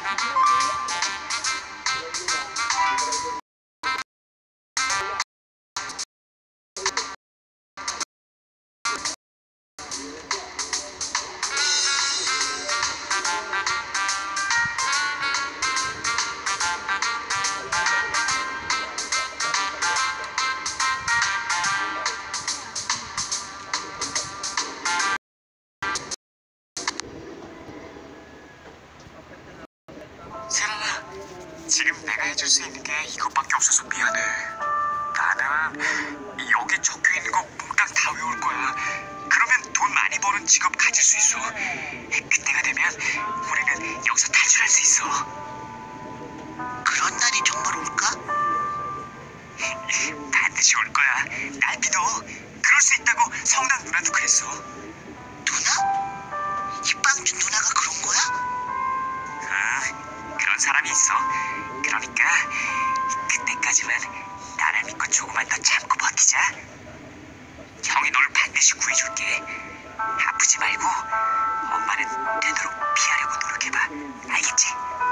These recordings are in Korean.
지금 내가 해줄 수 있는 게 이것밖에 없어서 미안해. 나는 여기 적혀있는 거 몽땅 다 외울 거야. 그러면 돈 많이 버는 직업 가질 수 있어. 그때가 되면 우리는 여기서 탈출할 수 있어. 그런 날이 정말 올까? 반드시 올 거야. 날 믿어. 그럴 수 있다고 성당 누나도 그랬어. 누나? 이 빵준 누나가 그런 거야? 그런 사람이 있어. 그러니까 그때까지만 나를 믿고 조금만 더 참고 버티자. 형이 널 반드시 구해줄게. 아프지 말고 엄마는 되도록 피하려고 노력해봐. 알겠지?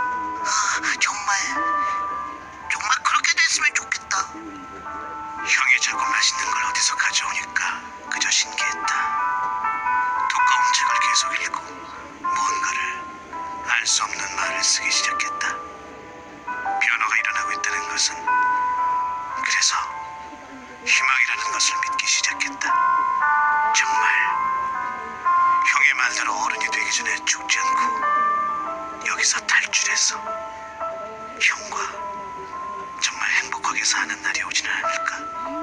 정말 그렇게 됐으면 좋겠다. 형이 자꾸 맛있는 걸 어디서 가져오니까 그저 신기했다. 두꺼운 책을 계속 읽고 무언가를 알 수 없는 말을 쓰기 시작했다. 변화가 일어나고 있다는 것은, 그래서 희망이라는 것을 믿기 시작했다. 정말 형의 말대로 어른이 되기 전에 죽지 않고 여기서 탈출해서 형과 정말 행복하게 사는 날이 오지는 않을까.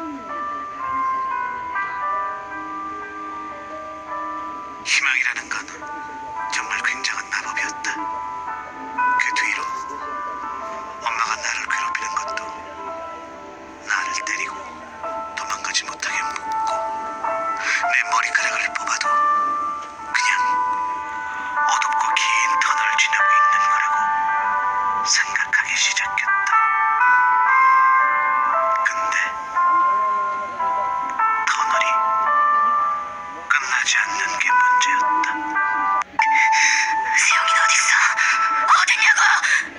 희망이라는 건 정말 굉장한 마법이었다. 그 뒤로 엄마가 나를 괴롭히는 것도, 나를 때리고 도망가지 못하게 묶고 내 머리카락을 뽑아도 그냥 어둡고 긴 터널을 지나고 있는 거라고 생각하기 시작했다. 근데 터널이 끝나지 않는 게 문제였다. 세영이는 어딨어? 어딨냐고!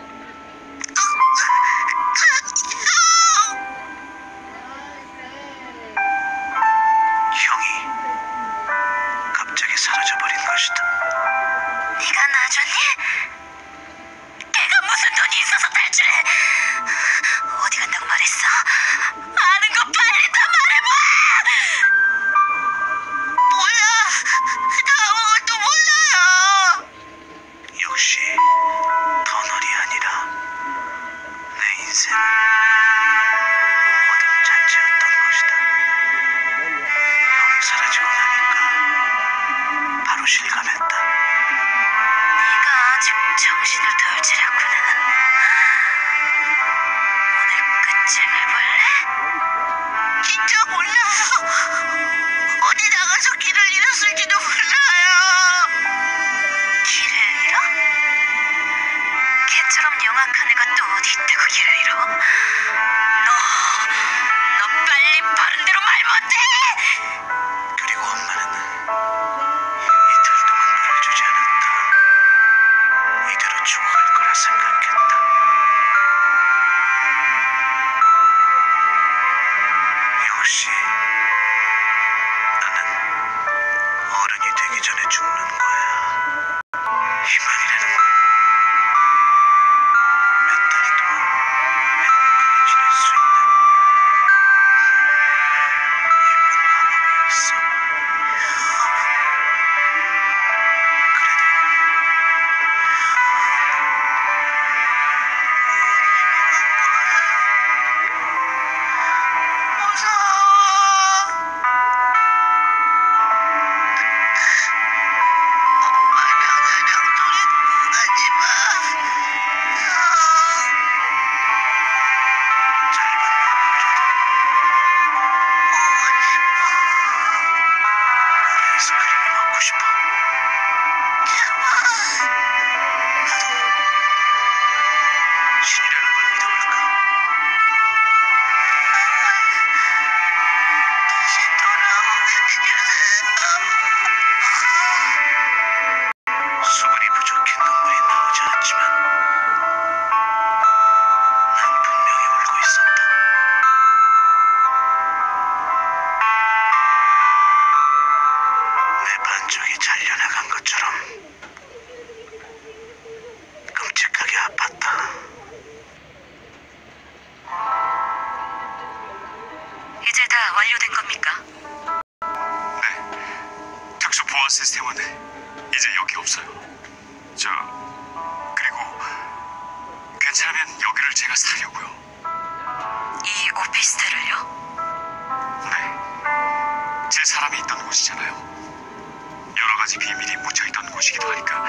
형이 갑자기 사라져버린 것이다. 네가 놔줬니? 걔가 무슨 돈이 있어서 탈출해? 어디 간다고 말했어? 아는 거 빨리 다 말해봐! 몰라! 나 아무것도 몰라요! 역시 터널이 아니라 내 인생은 어둠 자체였던 것이다. 형이 사라지고 나니까 바로 실감했다. 네가 아직 정신을 덜 차렸구나. 오늘 끝장을 볼래? 진짜 몰라요. 어디 나가서 길을 잃었을지도 몰라요. 길을 잃어? 걔처럼 영악한 애가 또 어디 있다고 길을 잃어? 너 빨리 바른 대로 말 못해! 그리고 엄마는 이틀 동안 물을 주지 않았다. 이대로 죽어갈 거라 생각했다. 역시 나는 어른이 되기 전에 죽는 거야. 희망이라는 건 몇 달 동안 행복하게 지낼 수 있는 예쁜 마법이었어. 그래도 된 겁니까? 네, 특수 보안 시스템은 이제 여기 없어요. 그리고 괜찮으면 여기를 제가 사려고요. 이 오피스텔을요? 네, 제 사람이 있던 곳이잖아요. 여러 가지 비밀이 묻혀있던 곳이기도 하니까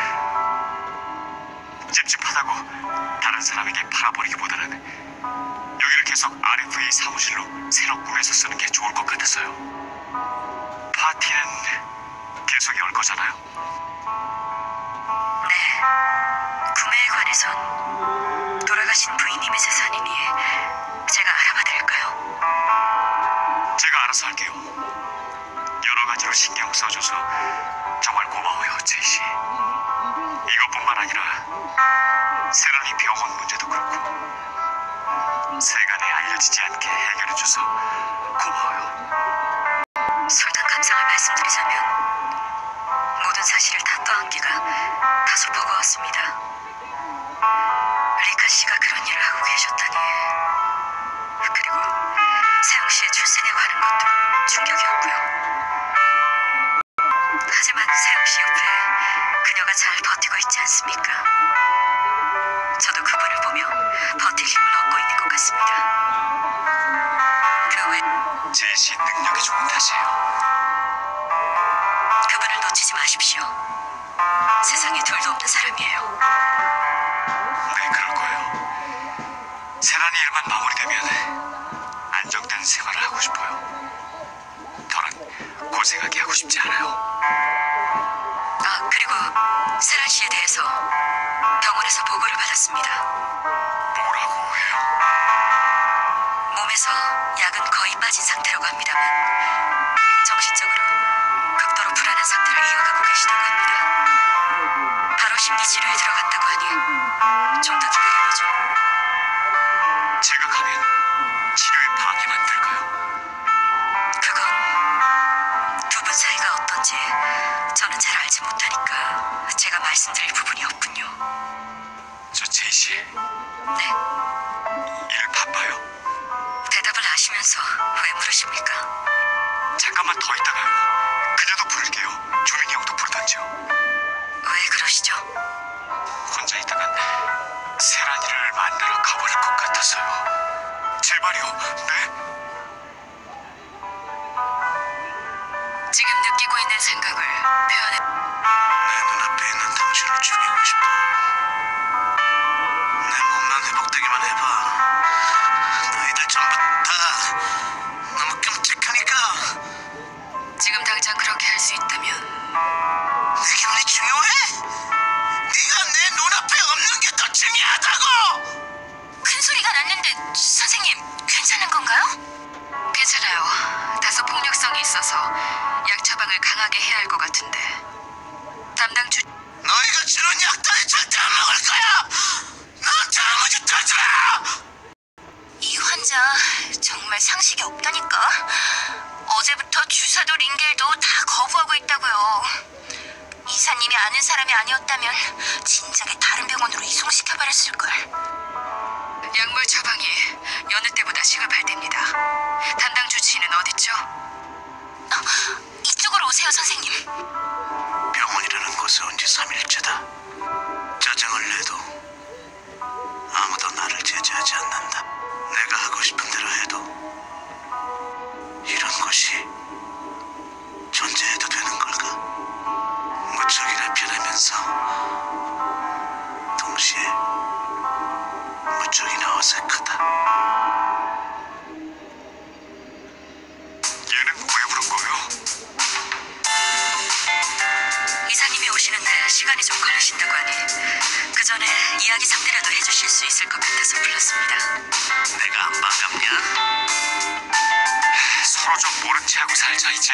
찝찝하다고 다른 사람에게 팔아버리기보다는 여기를 계속 RFA 사무실로 새로 꾸며서 쓰는 게 좋을 것 같아서요. 파티는 계속 열 거잖아요. 네. 구매에 관해선 돌아가신 부인님의 재산이니 제가 알아봐 드릴까요? 제가 알아서 할게요. 여러 가지로 신경 써줘서 정말 고마워요, 제이씨. 이것뿐만 아니라 세란이 병원 문제도 그렇고 세간에 알려지지 않게 해결해줘서 고마워요. 솔직감상을 말씀드리자면 모든 사실을 다 떠안기가 다소 버거웠습니다. 리카 씨가 그런 일을 하고 계셨다니. 그리고 세영 씨의 출생에 관한 것도 충격이었고요. 하지만 세영 씨 옆에 그녀가 잘 버티고 있지 않습니까? 저도 그분을 보며 버틸 힘을 얻고 있는 것 같습니다. 그 외 제이씨 능력이 좋은 탓이에요. 그분을 놓치지 마십시오. 세상에 둘도 없는 사람이에요. 네, 그럴 거예요. 세란이 일만 마무리되면 안정된 생활을 하고 싶어요. 더는 고생하게 하고 싶지 않아요. 아, 그리고 세란 씨에 대해서 병원에서 보고를 받았습니다. 뭐라고 해요? 몸에서 약은 거의 빠진 상태라고 합니다만 정신적으로 극도로 불안한 상태를 이어가고 계시다고 합니다. 바로 심리치료에 들어갔다고 하니 좀 더 기다려보죠. 제가 가면 치료에 방해만 될까요? 그건 두 분 사이가 어떤지 저는 잘 알지 못하니까 제가 말씀드릴 부분이 없군요. 저 제이씨, 네, 일 바빠요. 대답을 아시면서 왜 물으십니까? 잠깐만 더 있다가요. 그녀도 부를게요. 조민이 형도 부르던지요. 왜 그러시죠? 혼자 있다간 세란이를 만나러 가버릴 것 같아서요. 제발요. 네? 지금 느끼고 있는 생각을 표현해. 내 눈앞에 있는 당신을 죽이고 싶어. 내 몸만 회복되기만 해봐. 너희들 전부 다 너무 끔찍하니까. 지금 당장 그렇게 할 수 있다면 내 기분이 중요해? 네가 내 눈앞에 없는 게 더 중요하다고! 큰 소리가 났는데 선생님 괜찮은 건가요? 괜찮아요. 다소 폭력성이 있어서 약 처방을 강하게 해야 할 것 같은데 담당 주... 너희가 주는 약 따위 절대 안 먹을 거야! 너한테 아무 짓도 하지 마! 이 환자 정말 상식이 없다니까. 어제부터 주사도 링겔도 다 거부하고 있다고요. 이사님이 아는 사람이 아니었다면 진작에 다른 병원으로 이송시켜버렸을걸. 약물 처방이 여느 때보다 시급할 때입니다. 담당 주치의는 어딨죠? 이쪽으로 오세요, 선생님. 병원이라는 곳에 온 지 3일째다. 짜증을 내도 아무도 나를 제지하지 않는다. 내가 하고 싶은 대로 해도 이런 것이 존재해도 되는 걸까? 무척이나 변하면서 동시에 무척이나 어색하다. 얘는 왜 부른 거예요? 이사님이 오시는데 시간이 좀 걸리신다고 하니 그 전에 이야기 상대라도 해주실 수 있을 것 같아서 불렀습니다. 내가 안 반갑냐? 서로 좀 모른 체하고 살자 이제.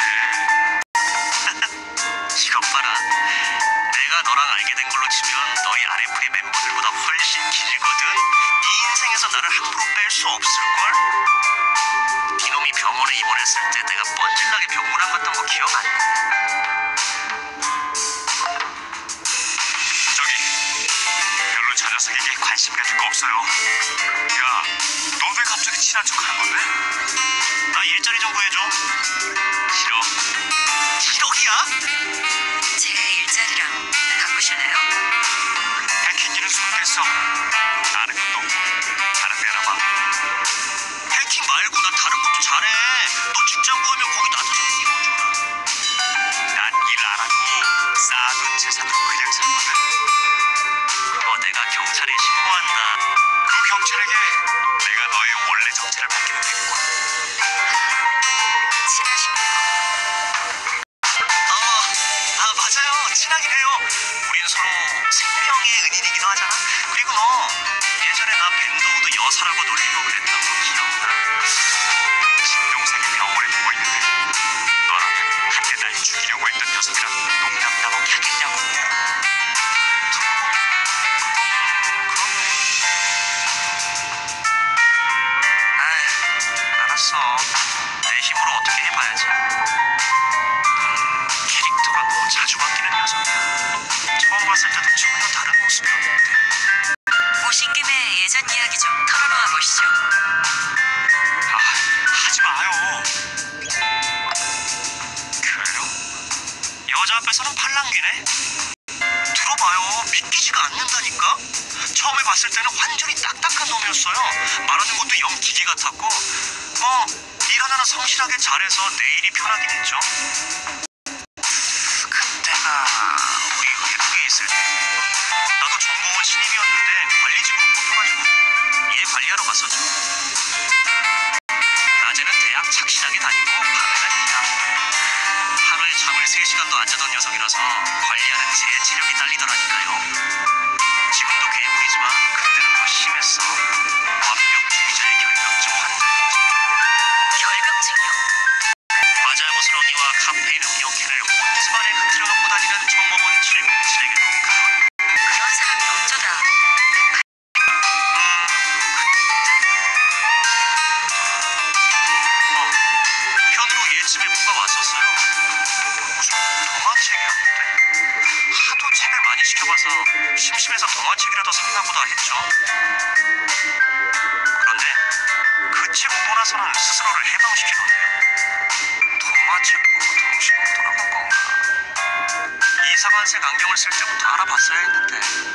이것 봐라. 내가 너랑 알게 된 걸로 치면 너희 RFA 멤버들보다 훨씬 길거든. 네 인생에서 나를 함부로 뺄 수 없을걸? 네놈이 병원에 입원했을 때 내가 뻔질나게 병문안 갔던 거 기억 안 나? 저기 별로 자주 녀석에게 관심 가질 거 없어요. 야, 너 왜 갑자기 친한 척 하는 건데? 나 일자리 좀 구해줘. 싫어. 1억이야? 제 일자리랑 바꾸실래요? 해킹기는 손댔어. 다른 것도 다른 데나 봐. 해킹 말고 나 다른 것도 잘해. 너 직장 구하면 거기 나도 좀 끼워줘라. 난 일 안 하고 쌓아둔 재산으로 그냥 살거든. 그거 내가 경찰에 신고한다. 그 경찰에게 내가 너의 원래 정체를 밝히면 되겠군. 친하시네요. 맞아요. 친하긴 해요. 우린 서로 생명의 은인이기도 하잖아. 그리고 너 예전에 나 밴드우드 여사라고 놀리고 그랬던 거 기억나? 친동생이 병원에 누워 있는데 너라면 한 대 날 죽이려고 했던 녀석이랑 농담 따먹기 하겠냐고. 아이, 알았어. 내 힘으로 어떻게 해봐야지. 캐릭터가 너무 자주 바뀌는 녀석이야. 처음 봤을 때도 전혀 다른 모습이었는데. 오신 김에 예전 이야기 좀 털어놓아 보시죠. 하지 마요. 그래요? 여자 앞에서는 팔랑귀네? 들어봐요. 믿기지가 않는다니까? 처음에 봤을 때는 완전히 딱딱한 놈이었어요. 말하는 것도 영 기계 같았고 일 하나는 성실하게 잘해서 내 일이 편하긴 했죠. 그때가 우리 외국에 있을 때 나도 전공은 신입이었는데 관리직으로 뽑혀가지고 얘 관리하러 갔었죠. 낮에는 대학 착실하게 다니고 밤에는 그냥 하루에 잠을 3시간도 안 자던 녀석이라서 관리하는 제 체력이 딸리더라니까요. 지금도 괴물이지만 그때는 더 심했어. 완벽주의자의 결벽증 환자였지. 결벽증이요? 과자부스러기와 카페인 음료캔을 온 집안에 흐트러 갖고 다니는 정모본 707에게도 그런 사람이 어쩌다. 편으로 얘 집에 뭐가 왔었어요. 무슨 동화책이었는데 하도 책을 많이 시켜봐서 심심해서 동화책이라도 샀나 보다 했죠. 그런데 그 책 보고 나서는 스스로를 해방시키더래요. 동화책 보고 정신이 돌아간 건가? 이상한색 안경을 쓸 때부터 알아봤어야 했는데.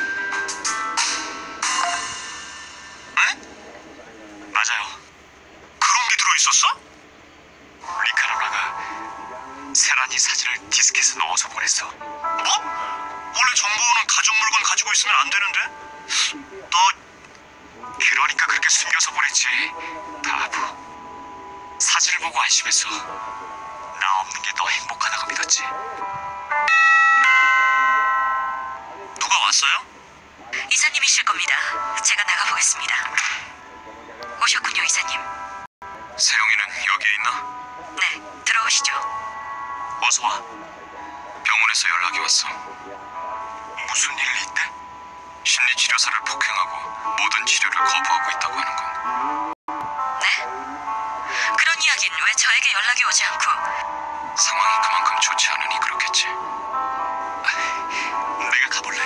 네? 맞아요. 그런 게 들어있었어? 리카노라가 세란이 사진을 디스켓에 넣어서 보냈어. 뭐? 원래 정보원은 가족 물건 가지고 있으면 안 되는데? 너 그러니까 그렇게 숨겨서 보냈지. 바보. 사진을 보고 안심했어. 나 없는 게 너 행복하다고 믿었지. 누가 왔어요? 이사님이실 겁니다. 제가 나가보겠습니다. 오셨군요, 이사님. 세영이는 여기에 있나? 네, 들어오시죠. 어서 와. 병원에서 연락이 왔어. 무슨 일이 있대? 심리치료사를 폭행하고 모든 치료를 거부하고 있다고 하는 건. 네? 그런 이야기는 왜 저에게 연락이 오지 않고. 상황이 그만큼 좋지 않으니 그렇겠지. 내가 가볼래?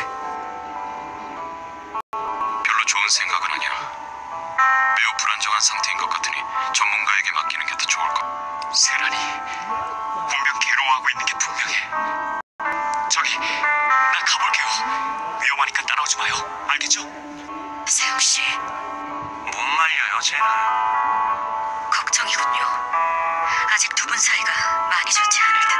별로 좋은 생각은 아니야. 매우 불안정한 상태인 것 같으니 전문가에게 맡기는 게 더 좋을 것. 세란이 분명 괴로워하고 있는 게 분명해. 저기, 나 가볼게요. 위험하니까 따라오지 마요. 알겠죠? 세영씨, 못 말려요, 쟤는. 걱정이군요. 아직 두 분 사이가 많이 좋지 않을 텐데.